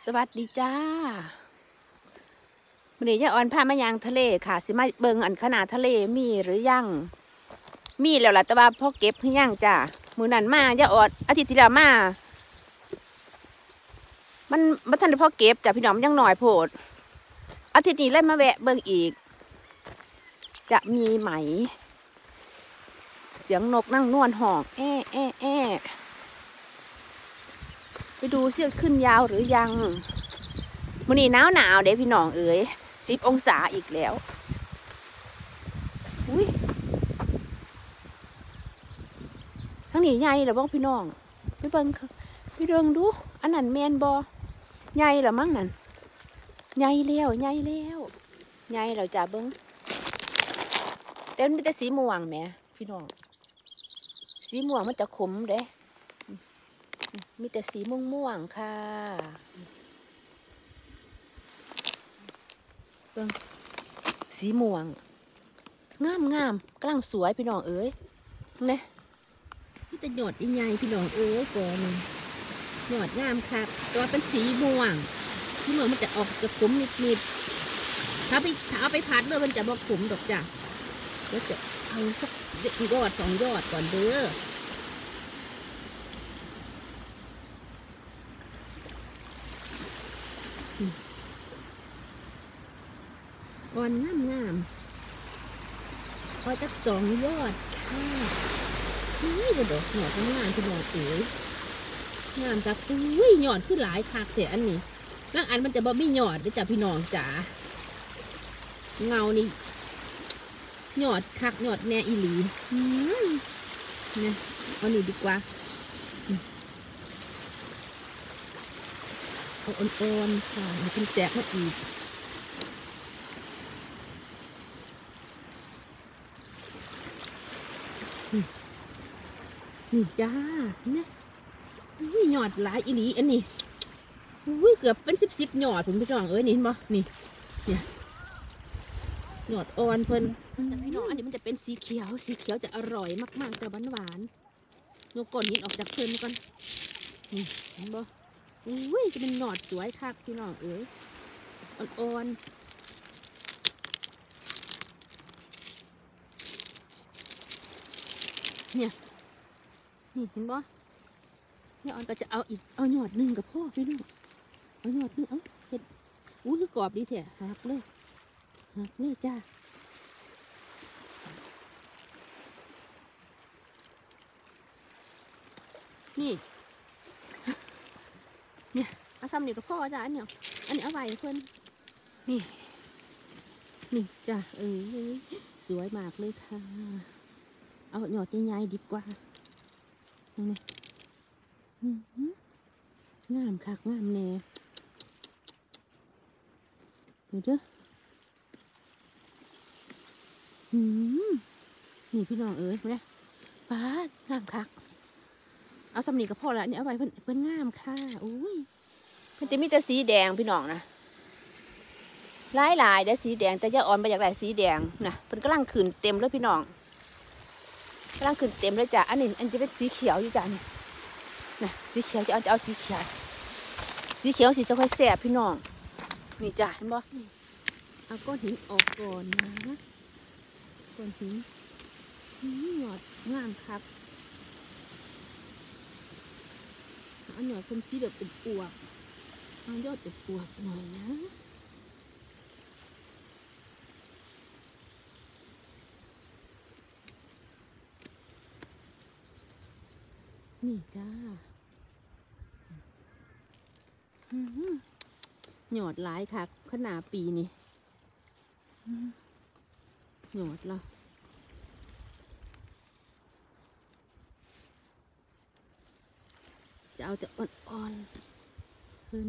สวัสดีจ้าวันนี้ยายอ่อนพามายางทะเลค่ะสิมาเบิ่งอันขนาดทะเลมีหรือยังมีแล้วล่ะแต่ว่าพอเก็บหรือยังจ้ามื้อนั้นมายายอ่อนอาทิตย์ที่แล้วมามันทันได้พอเก็บจ้ะพี่น้องมันยังหน่อยโพดอาทิตย์นี้เลยมาแวะเบิ่งอีกจะมีไหมเสียงนกนั่งนวลหอกแอะแอะแอะไปดูเสื้อขึ้นยาวหรือยังมื้อนี้หนาวเด้พี่น้องเอ๋ย10 องศาอีกแล้วอุ้ยทั้งนี้ใหญ่เหรอบ้างพี่น้องไปเบิ่งพี่เดิงดูอันนั้นแมนบอใหญ่เหรอมั้งนั่นใหญ่แล้วใหญ่แล้วจ้าเบิ่งแต่มันมีแต่สีม่วงแหมพี่น้องสีม่วงมันจะขมเด้มีแต่สีม่วงค่ะเบิ่งสีม่วงงามกำลังสวยพี่น้องเอ๋ยเนี่ยนี่จะหยอดใหญ่พี่น้องเอ๋ยก่อนหยอดงามค่ะตัวเป็นสีม่วงที่เมื่อมันจะออกจะขมนิดถ้าเอาไปผัดเลยมันจะบอกขมดอกจ้ะเดี๋ยวจะเอาสักยอด2 ยอดก่อนเด้ออ่อนงามพอจัก2 ยอดค่ะนี่กระดกหยอดงามพี่น้องเอ๋ยงามครับอุ้ยหยอดขึ้นหลายคักเสียอันนี้นั่งอันมันจะบ่มีหยอดด้วยจ้ะพี่น้องจ๋าเงานี่หยอดคักหยอดแน่อีหลีเนี่ยเอาหนีดีกว่าเอาอ่อนๆค่ะมันเป็นแตกมาอีกนี่จ้าเนี่ยหยอดหลายอีหลีอันนี้เกือบเป็น10หยอดผมพี่น้องเอ้ยนี่เห็นบ่นี่เนี่ยหยอดอ่อนเพิ่นแต่พี่น้องอันนี้มันจะเป็นสีเขียวจะอร่อยมากๆแต่หวานๆยกก้อนหินออกจากเพิ่นก่อนนี่เห็นบ่จะเป็นหยอดสวยคักพี่น้องเอ้ยอ่อนๆเนี่ยนี่เห็นบ่เนี่ยอ่อนก็จะเอาอีกเอาหยอดหนึ่งกับพ่อพี่น้องเอาหยอดหนึ่งเห็ดคือกรอบดีแท้หักเลยจ้านี่เนี่ยเอาซ้ำนี่กับพ่อจ้าอันนี้เอาไว้เพื่อนนี่จ้าสวยมากเลยค่ะเอาหยอดใหญ่ๆดีกว่านี่งามคักงามแน่ดูเด้อนี่พี่น้องเอ๋ยเนี่ยป้างามคักเอาสำนีกับพ่อละเนี่ยเอาไว้เพิ่นงามค่ะมันจะมีแต่สีแดงพี่น้องนะหลายได้สีแดงแต่ยาอ่อนไปอยากได้สีแดงนะเพิ่นกำลังขึ้นเต็มเลยพี่น้องกำลังขึ้นเต็มเลยจ้ะอันนี้จะเป็นสีเขียวอยู่จ้ะนี่นะสีเขียวจะเอาสีเขียวสีจะค่อยแสบพี่น้องนี่จ้ะเห็นบ่เอาก้อนหินออกก่อนนะก้อนหินหยอดงามครับเอาหยอดเป็นสีแบบอวบเอายอดอวบหน่อยนะนี่จ้าหยอดหลายค่ะขนาดปีนี่หยอดละจะเอาแต่อ่อนๆขึ้น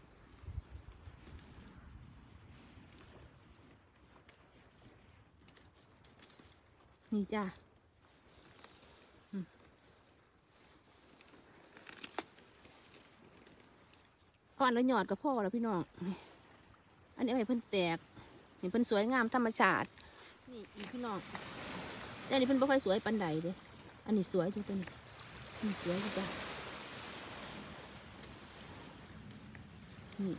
นี่จ้าพออันละหยอดกับพ่อแล้วพี่น้องอันนี้ไว้เพิ่นแตกเห็นเพิ่นสวยงามธรรมชาตินี่พี่น้องแต่อันนี้เพิ่นบ่ค่อยสวยปานใดเด้อันนี้สวยจริงๆนี่สวยจ้ะนี่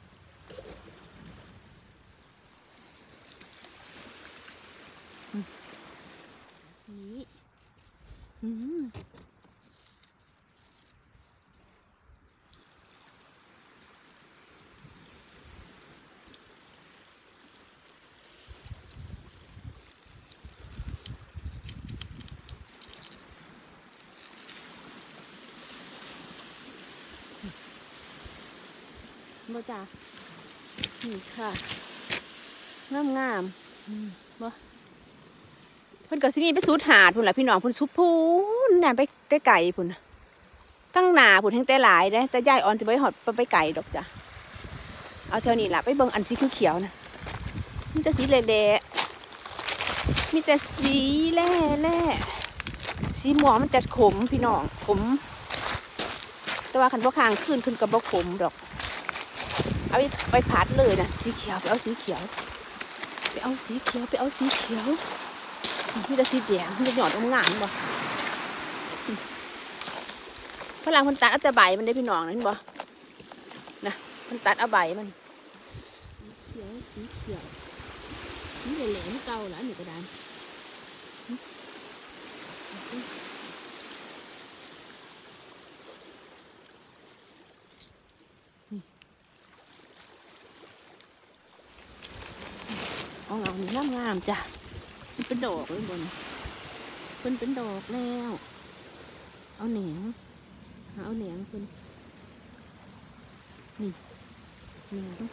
นี่บ่จ้านี่ค่ะงามบ่เพิ่นก็สิมีไปสูดหาดพุ่นล่ะพี่น้องเพิ่นสุดพูนน่ะไปไกลๆพุ่นตั้งหน้าพุ่นแห่งแต่หลายเด้แต่ยายอ่อนสิบ่ฮอดไปไกลดอกจ้ะเอาเท่านี้ล่ะไปเบิ่งอันสีเขียวๆนะมีแต่สีแดงๆมีแต่สีแร่สีม่วงมันจะขมพี่น้องขมแต่ว่าคันบ่ค้างคืนขึ้นก็บ่ขมดอกเอาไปผัดเลยนะสีเขียวไปเอาสีเขียวไปเอาสีเขียวไปเอาสีเขียวมีแต่สีแดงมีแต่หยอดงามบ่ฝรั่งคนตัดเอาแต่ใบมันได้พี่น้องนั่นบ่นะมันตัดเอาใบมันสีเขียวสีเหลืองเก่าแล้วนี่ก็ได้เอานี่งามจ้ะมันเป็นดอกเลยบนเป็นดอกแล้วเอาแหนงเอาแหนงคุณนี่แหนง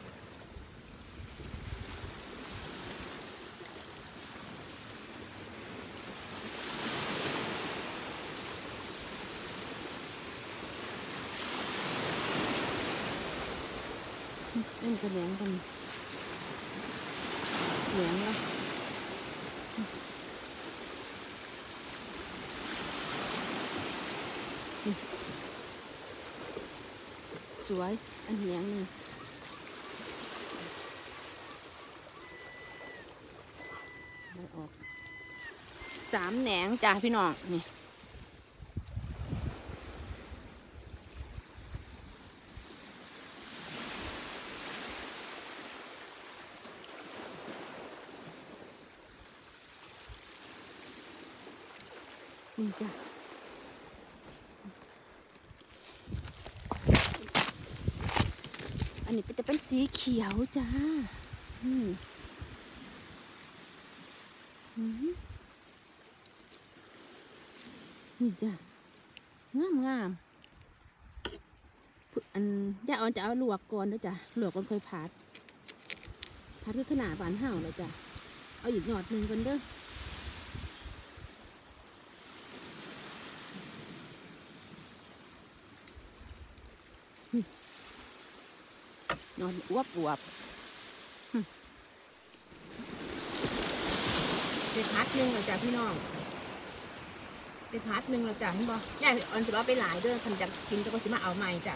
เล่นกระแหนงกันแหนงแล้วสวยอันแหนงนี่ออก3 แหนงจ้าพี่น้องนี่นี่จ้ะอันนี้จะเป็นสีเขียวจ้านี่จ้ะงามอันย่าอ่อนจะเอาลวกก่อนด้วยจ้ะลวกก่อนค่อยผัดคือขนาดบานห่าวเลยจ้ะเอาอีกหยอดหนึ่งก่อนเด้อหยอดอวบไปพัดหนึ่งเลยจ้ะพี่น้องไปพัดหนึ่งเลยจ้ะเห็นบ่ย่าอ่อนจะเอาไปหลายเด้อคันจะกินก็สิมาเอาใหม่จ้ะ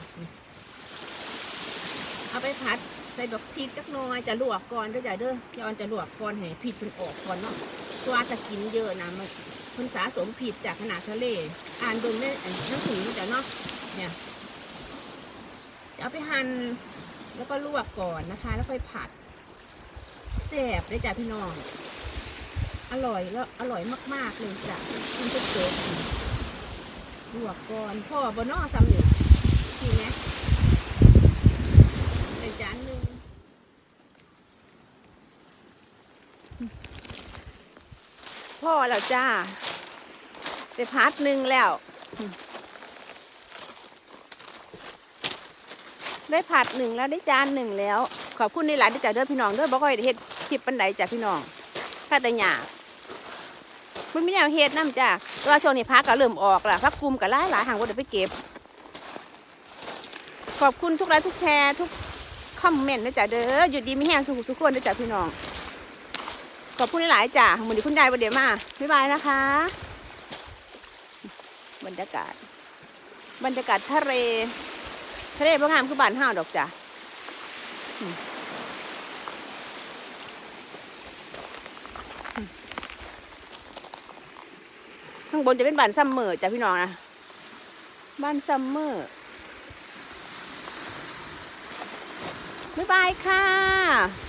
เอาไปพัดใส่ดอกพริกจักหน่อยจะลวกก่อนด้วยจ้ะเด้อย่าอ่อนจะลวกก่อนให้พริกมันออกก่อนเนาะตัวจะกินเยอะนะมันสะสมผิดจากขนาดทะเลอ่านดูได้หนังสือจ้ะเนาะเนี่ยเอาไปหั่นแล้วก็ลวกก่อนนะคะแล้วค่อยผัดแซ่บเลยจ้ะพี่น้องอร่อยแล้วอร่อยมากๆเลยจ้ะคุณจะเจอลวกก่อนพ่อบนนอซ้ำหนึ่งทีไหมในจานหนึ่งพ่อแล้วจ้าไปพัดหนึ่งแล้วได้ผัดหนึ่งแล้วได้จานหนึ่งแล้วขอบคุณในหลายที่จ่าเด้อพี่น้องเด้อบ่ค่อยได้เฮ็ดคลิปปันใดจ้ะพี่น้องข้าแต่หยามันไม่แนวเฮ็ดน้ำจ้ะตัวช่วงนี้พักก็เริ่มออกละพักกุมก็หลายห่างว่าเดี๋ยวไปเก็บขอบคุณทุกไลค์ทุกแชร์ทุกคอมเมนต์นะจ้ะเด้อหยุดดีไม่แห้งสุขคนนะจ้ะพี่น้องขอบคุณหลายจ้ะเหมือนคุณยายวันเดียวมาบ๊ายบายนะคะบรรยากาศทะเลพระงามคือบ้านห้าวดอกจ้ะข้างบนจะเป็นบ้านซัมเมอร์จ้ะพี่น้องนะบ้านซัมเมอร์บ๊ายบายค่ะ